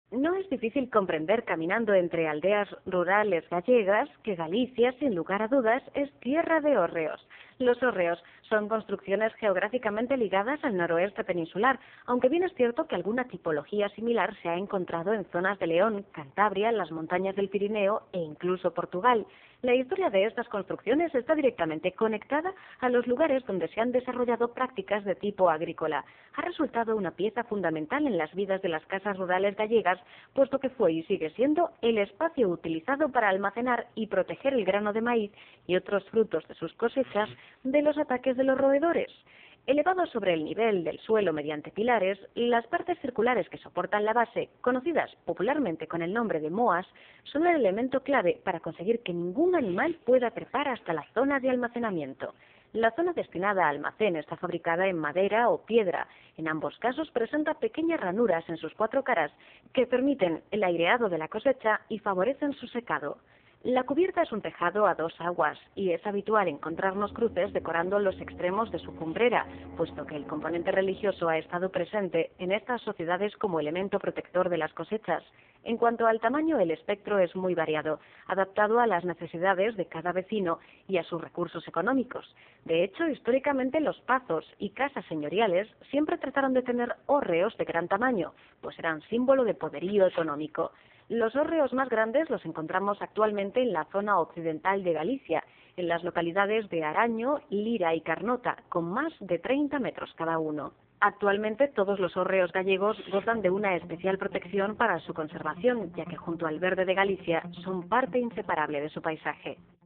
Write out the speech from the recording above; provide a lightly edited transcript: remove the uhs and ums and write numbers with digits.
No es difícil comprender caminando entre aldeas rurales gallegas que Galicia, sin lugar a dudas, es tierra de hórreos. Los hórreos son construcciones geográficamente ligadas al noroeste peninsular, aunque bien es cierto que alguna tipología similar se ha encontrado en zonas de León, Cantabria, las montañas del Pirineo e incluso Portugal. La historia de estas construcciones está directamente conectada a los lugares donde se han desarrollado prácticas de tipo agrícola. Ha resultado una pieza fundamental en las vidas de las casas rurales gallegas, puesto que fue y sigue siendo el espacio utilizado para almacenar y proteger el grano de maíz y otros frutos de sus cosechas de los ataques de los roedores. Elevados sobre el nivel del suelo mediante pilares, las partes circulares que soportan la base, conocidas popularmente con el nombre de moas, son el elemento clave para conseguir que ningún animal pueda trepar hasta la zona de almacenamiento. La zona destinada a almacén está fabricada en madera o piedra. En ambos casos presenta pequeñas ranuras en sus cuatro caras que permiten el aireado de la cosecha y favorecen su secado. La cubierta es un tejado a dos aguas y es habitual encontrarnos cruces decorando los extremos de su cumbrera, puesto que el componente religioso ha estado presente en estas sociedades como elemento protector de las cosechas. En cuanto al tamaño, el espectro es muy variado, adaptado a las necesidades de cada vecino y a sus recursos económicos. De hecho, históricamente los pazos y casas señoriales siempre trataron de tener hórreos de gran tamaño, pues eran símbolo de poderío económico. Los hórreos más grandes los encontramos actualmente en la zona occidental de Galicia, en las localidades de Araño, Lira y Carnota, con más de 30 metros cada uno. Actualmente todos los hórreos gallegos gozan de una especial protección para su conservación, ya que junto al verde de Galicia son parte inseparable de su paisaje.